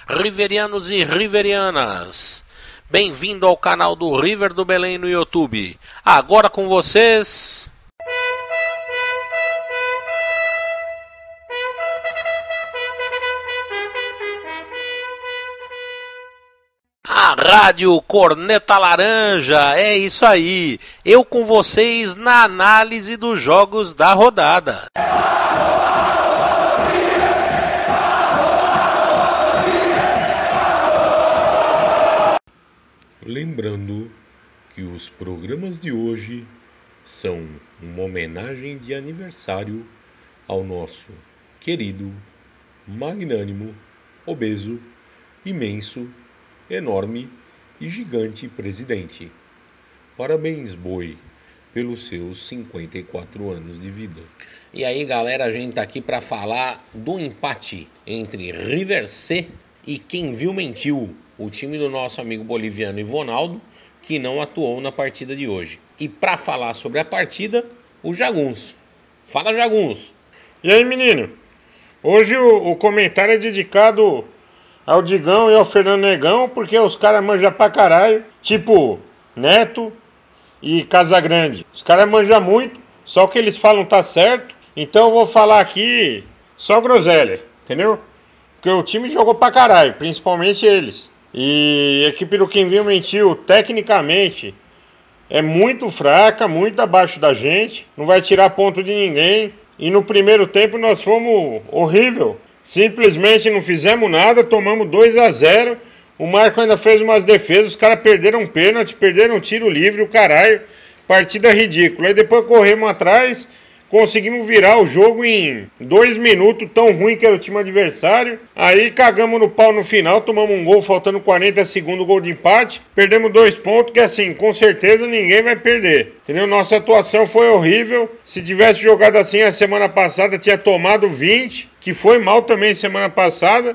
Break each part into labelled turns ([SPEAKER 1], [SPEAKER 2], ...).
[SPEAKER 1] Riverianos e riverianas, bem-vindo ao canal do River do Belém no YouTube. Agora com vocês... a Rádio Corneta Laranja, é isso aí, eu com vocês na análise dos jogos da rodada.
[SPEAKER 2] Lembrando que os programas de hoje são uma homenagem de aniversário ao nosso querido, magnânimo, obeso, imenso, enorme e gigante presidente. Parabéns, boi, pelos seus 54 anos de vida.
[SPEAKER 1] E aí, galera, a gente tá aqui para falar do empate entre River C e Quem Viu Mentiu, o time do nosso amigo boliviano Ivonaldo, que não atuou na partida de hoje. E para falar sobre a partida, o Jagunço. Fala, Jagunço.
[SPEAKER 3] E aí, menino? Hoje o comentário é dedicado ao Digão e ao Fernando Negão, porque os caras manjam pra caralho, tipo Neto e Casagrande. Os caras manjam muito, só o que eles falam tá certo, então eu vou falar aqui só groselha, entendeu? Porque o time jogou pra caralho, principalmente eles. E a equipe do Quem Viu Mentiu, tecnicamente, é muito fraca, muito abaixo da gente, não vai tirar ponto de ninguém. E no primeiro tempo nós fomos horrível. Simplesmente não fizemos nada, tomamos 2-0. O Marco ainda fez umas defesas, os caras perderam um pênalti, perderam um tiro livre, o caralho. Partida ridícula. Aí depois corremos atrás, conseguimos virar o jogo em 2 minutos, tão ruim que era o time adversário. Aí cagamos no pau no final, tomamos um gol faltando 40 segundos, gol de empate. Perdemos 2 pontos, que assim, com certeza ninguém vai perder. Entendeu? Nossa atuação foi horrível. Se tivesse jogado assim a semana passada, tinha tomado 20, que foi mal também semana passada.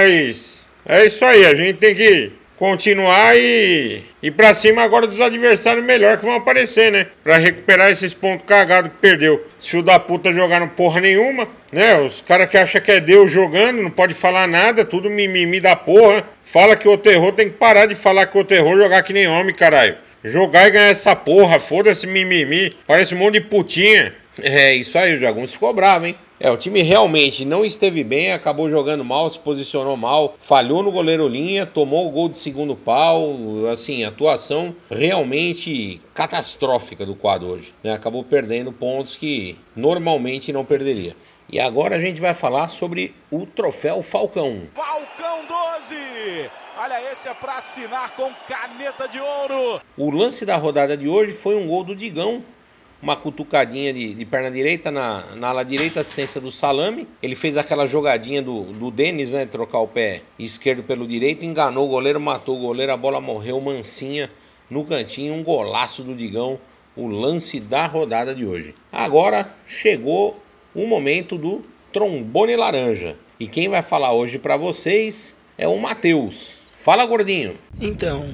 [SPEAKER 3] Mas é isso aí, a gente tem que continuar e ir pra cima agora dos adversários melhor que vão aparecer, né? Pra recuperar esses pontos cagados que perdeu. Os filhos da puta jogaram porra nenhuma, né? Os caras que acham que é Deus jogando, não pode falar nada, tudo mimimi da porra. Fala que o terror tem que parar de falar que o terror jogar que nem homem, caralho. Jogar e ganhar essa porra, foda-se mimimi. Parece um monte de putinha.
[SPEAKER 1] É isso aí, o Jagunço ficou bravo, hein? O time realmente não esteve bem, acabou jogando mal, se posicionou mal, falhou no goleiro linha, tomou o gol de segundo pau, assim, atuação realmente catastrófica do quadro hoje, né? Acabou perdendo pontos que normalmente não perderia. E agora a gente vai falar sobre o troféu Falcão.
[SPEAKER 4] Falcão 12! Olha, esse é para assinar com caneta de ouro.
[SPEAKER 1] O lance da rodada de hoje foi um gol do Digão. Uma cutucadinha de perna direita na ala direita, assistência do Salame. Ele fez aquela jogadinha do Denis, né? Trocar o pé esquerdo pelo direito, enganou o goleiro, matou o goleiro, a bola morreu mansinha no cantinho. Um golaço do Digão, o lance da rodada de hoje. Agora chegou o momento do trombone laranja. E quem vai falar hoje pra vocês é o Matheus. Fala, gordinho.
[SPEAKER 5] Então,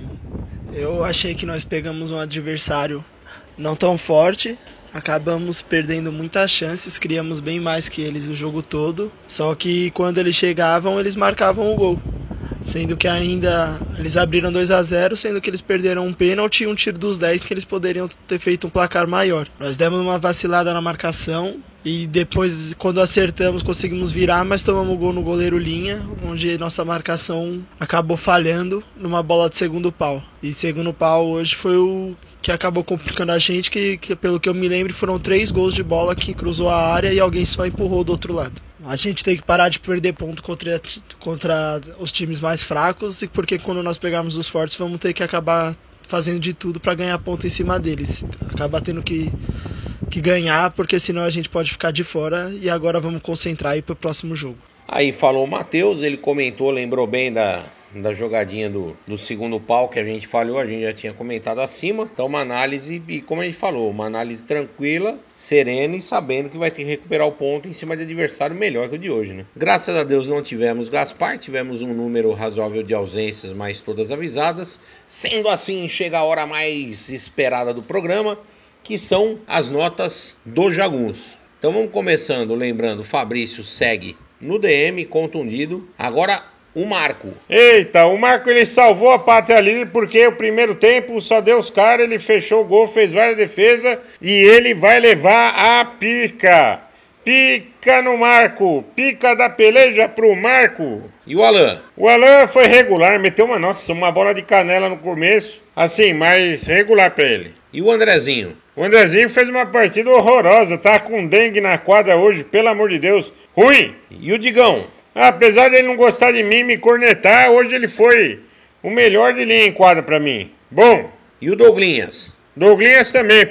[SPEAKER 5] eu achei que nós pegamos um adversário não tão forte, acabamos perdendo muitas chances, criamos bem mais que eles o jogo todo, só que quando eles chegavam, eles marcavam o gol, sendo que ainda eles abriram 2-0, sendo que eles perderam um pênalti e um tiro dos 10 que eles poderiam ter feito um placar maior. Nós demos uma vacilada na marcação e depois, quando acertamos, conseguimos virar, mas tomamos gol no goleiro linha, onde nossa marcação acabou falhando numa bola de segundo pau. E segundo pau hoje foi o que acabou complicando a gente, que pelo que eu me lembro foram 3 gols de bola que cruzou a área e alguém só empurrou do outro lado. A gente tem que parar de perder ponto contra os times mais fracos, porque quando nós pegarmos os fortes vamos ter que acabar fazendo de tudo para ganhar ponto em cima deles. Acaba tendo que ganhar, porque senão a gente pode ficar de fora, e agora vamos concentrar aí pro próximo jogo.
[SPEAKER 1] Aí falou o Matheus, ele comentou, lembrou bem da jogadinha do segundo pau que a gente falhou, a gente já tinha comentado acima. Então uma análise, e como a gente falou, uma análise tranquila, serena e sabendo que vai ter que recuperar o ponto em cima de adversário melhor que o de hoje, né? Graças a Deus não tivemos Gaspar, tivemos um número razoável de ausências, mas todas avisadas. Sendo assim, chega a hora mais esperada do programa, que são as notas do Jagunço. Então vamos começando, lembrando, o Fabrício segue no DM, contundido. Agora o Marco.
[SPEAKER 3] Eita, o Marco ele salvou a pátria ali porque o primeiro tempo só deu os caras, ele fechou o gol, fez várias defesas e ele vai levar a pica. Pica no Marco, pica da peleja pro Marco.
[SPEAKER 1] E o Alan?
[SPEAKER 3] O Alan foi regular, meteu uma bola de canela no começo, assim, mas regular pra ele.
[SPEAKER 1] E o Andrezinho?
[SPEAKER 3] O Andrezinho fez uma partida horrorosa, tá com dengue na quadra hoje, pelo amor de Deus, ruim.
[SPEAKER 1] E o Digão?
[SPEAKER 3] Apesar de ele não gostar de mim, me cornetar, hoje ele foi o melhor de linha em quadra pra mim. Bom.
[SPEAKER 1] E o Douglinhas?
[SPEAKER 3] Douglinhas também,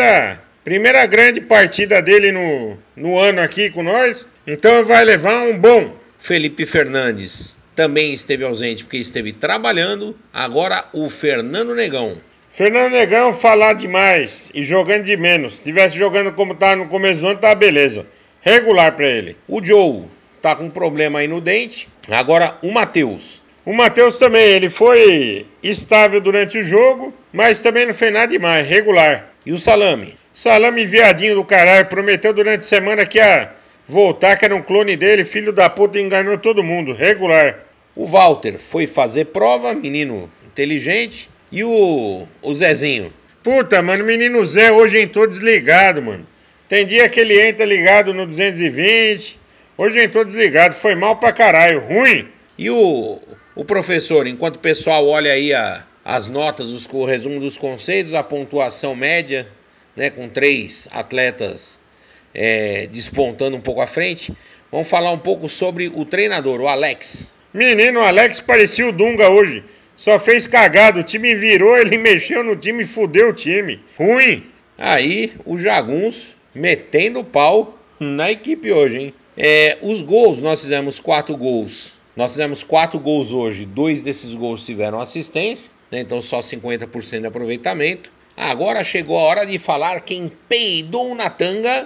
[SPEAKER 3] primeira grande partida dele no ano aqui com nós, então vai levar um bom.
[SPEAKER 1] Felipe Fernandes também esteve ausente porque esteve trabalhando, agora o Fernando Negão.
[SPEAKER 3] Fernando Negão falar demais e jogando de menos, se tivesse jogando como tá no começo do ano, tá beleza, regular pra ele.
[SPEAKER 1] O Joe tá com problema aí no dente, agora o Matheus.
[SPEAKER 3] O Matheus também, ele foi estável durante o jogo, mas também não fez nada demais, regular.
[SPEAKER 1] E o Salame?
[SPEAKER 3] Salame viadinho do caralho, prometeu durante a semana que ia voltar, que era um clone dele, filho da puta, enganou todo mundo, regular.
[SPEAKER 1] O Walter foi fazer prova, menino inteligente. E o Zezinho?
[SPEAKER 3] Puta, mano, o menino Zé hoje entrou desligado, mano. Tem dia que ele entra ligado no 220, hoje entrou desligado, foi mal pra caralho, ruim.
[SPEAKER 1] E o professor, enquanto o pessoal olha aí as notas, o resumo dos conceitos, a pontuação média, né, com 3 atletas despontando um pouco à frente, vamos falar um pouco sobre o treinador, o Alex.
[SPEAKER 3] Menino, o Alex parecia o Dunga hoje, só fez cagada, o time virou, ele mexeu no time e fudeu o time, ruim.
[SPEAKER 1] Aí o Jagunço metendo pau na equipe hoje, hein. Os gols, nós fizemos 4 gols. Nós fizemos 4 gols hoje, 2 desses gols tiveram assistência, né? Então só 50% de aproveitamento. Agora chegou a hora de falar quem peidou na tanga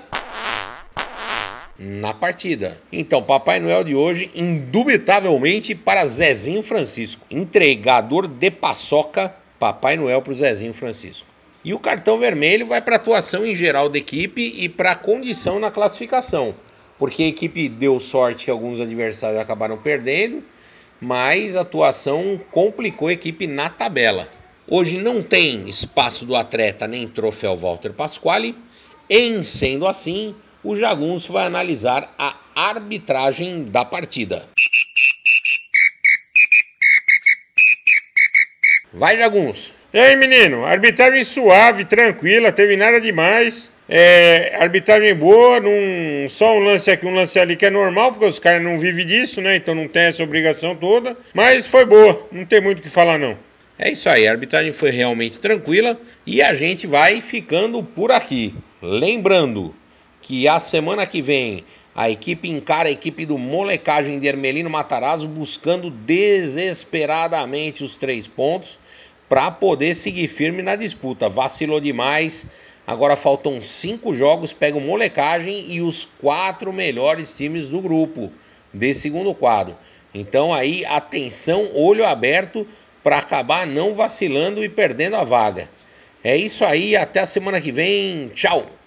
[SPEAKER 1] na partida. Então, Papai Noel de hoje, indubitavelmente para Zezinho Francisco. Entregador de paçoca, Papai Noel para o Zezinho Francisco. E o cartão vermelho vai para a atuação em geral da equipe e para a condição na classificação. Porque a equipe deu sorte que alguns adversários acabaram perdendo, mas a atuação complicou a equipe na tabela. Hoje não tem espaço do atleta nem troféu Walter Pasquale, em sendo assim, o Jagunço vai analisar a arbitragem da partida. Vai, Jagunço!
[SPEAKER 3] E aí, menino? Arbitragem suave, tranquila, teve nada demais. Arbitragem boa, só um lance aqui, um lance ali que é normal, porque os caras não vivem disso, né? Então não tem essa obrigação toda. Mas foi boa, não tem muito o que falar, não.
[SPEAKER 1] É isso aí, a arbitragem foi realmente tranquila e a gente vai ficando por aqui. Lembrando que a semana que vem a equipe encara a equipe do Molecagem de Hermelino Matarazzo buscando desesperadamente os 3 pontos para poder seguir firme na disputa. Vacilou demais, agora faltam 5 jogos, pega o Molecagem e os 4 melhores times do grupo desse segundo quadro. Então aí, atenção, olho aberto para acabar não vacilando e perdendo a vaga. É isso aí, até a semana que vem, tchau!